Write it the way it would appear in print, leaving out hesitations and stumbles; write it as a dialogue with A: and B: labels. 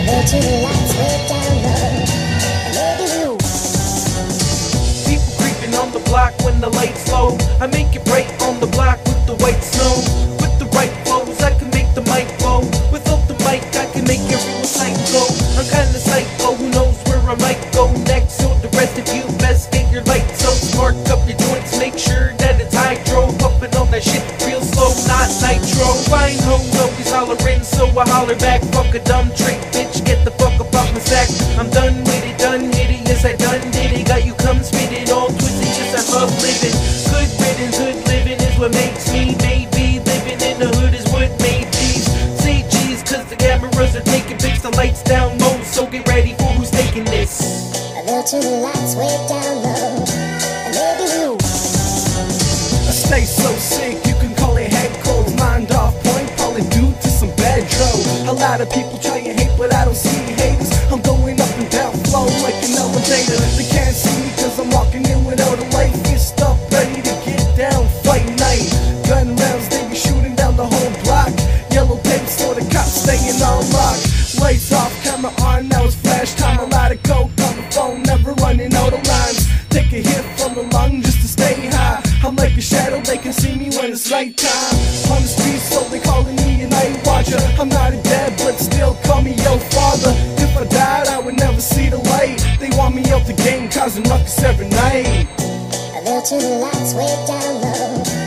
A: Go to the lights way down low. Maybe you.
B: People creeping on the block when the lights low. I make it bright on the block with the white snow. With the right flows, I can make the mic blow. Without the mic, I can make everyone psycho. I'm kinda psycho, who knows where I might go next. So the rest of you best get your lights out. Spark up your joints, make sure that it's hydro. Pumping on that shit real slow, not nitro. Fine ho, always hollering, so I holler back. Fuck a dumb trick, bitch, get the fuck up off my sack. I'm done with it, done hit it, yes I done did it. Got you come spit it, all twisted, yes I love living. Good riddance, good living is what makes me, maybe. Living in the hood is what made these. Say cheese, cause the cameras are taking pics, the lights down low. So get ready for who's taking this.
A: I go to the lights way down low. Maybe you.
C: I stay so sick, you can call it head cold. Mind off point, probably due to some bad dro. A lot of people try and hate, but I don't see haters. I'm going up and down, flow like an elevator. They can't see me cause I'm walking in without a light. Fist up, ready to get down, fight night. Gun rounds, they be shooting down the whole block. Yellow tape, so the cops staying on lock. Lights off, camera on, now it's flash time. A lot of coke on the phone, never running out of lines. Take a hit from the lung just to stay high. I'm like a shadow, they can see me when it's nighttime. On the street, so they calling me a night watcher. I'm not a dad, but still call me yo father. If I died, I would never see the light. They want me out the game, causing ruckus every night.
A: I go to the lights way down low.